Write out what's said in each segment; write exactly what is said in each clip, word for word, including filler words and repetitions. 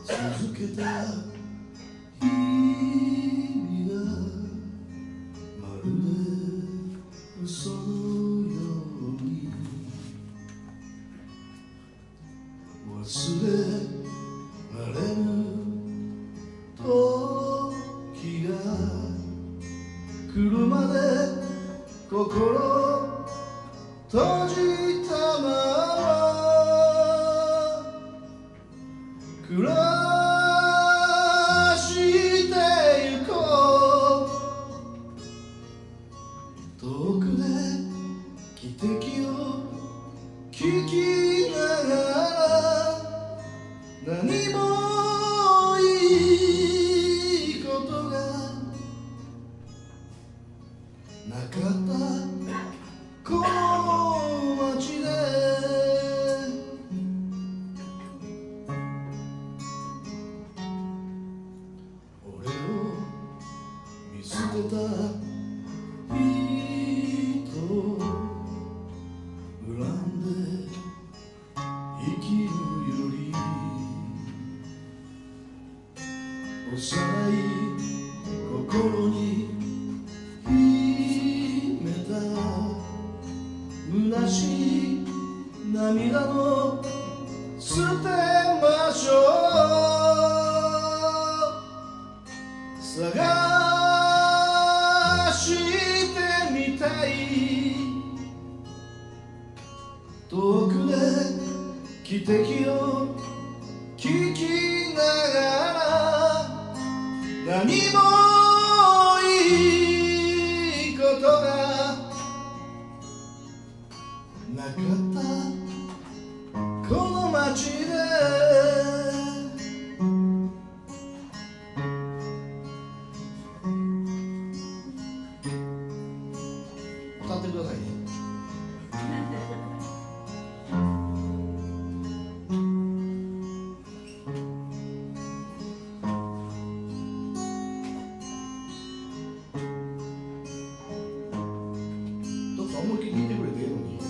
続けた日々がまるで嘘のように忘れられぬ時が来るまで心閉じたまま暮らしてゆこう遠くで汽笛を聞きながら何もいいことがなかったこの街で俺を見捨てた人を恨んで生きるより幼い心に秘めた虚しい涙の捨てましょう探してみたい遠くで汽笛を聞きながら何もいいことがなかったこの街で歌ってくださいねどうか思いっきり弾いてくれていいのに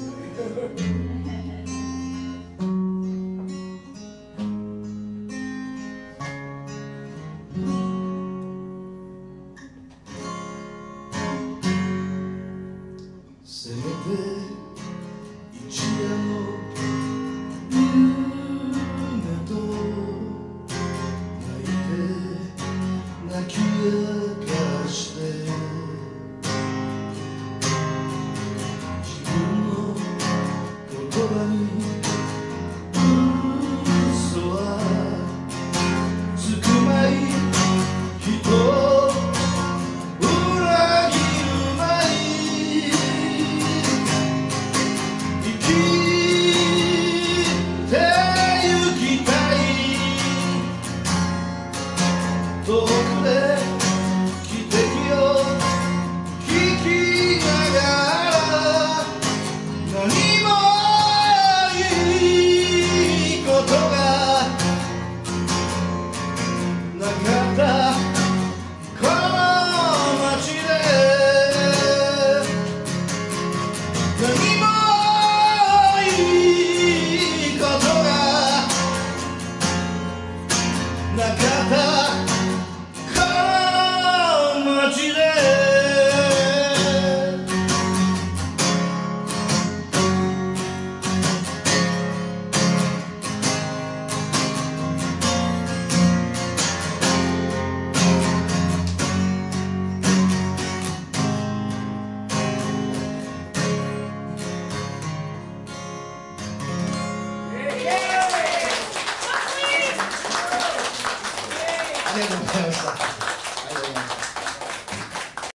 せめて一夜の夢と泣いて泣き明かして自分の言葉に嘘はつくまい人を裏切るまい生きてゆきたい遠くで汽笛を聞きながら何もいいことがなかったこの街で何もいいことがなかったこの街でありがとうございました。